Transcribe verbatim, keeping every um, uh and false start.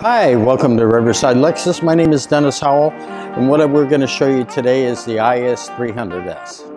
Hi, welcome to Riverside Lexus. My name is Dennis Howell, and what we're going to show you today is the I S three hundred S.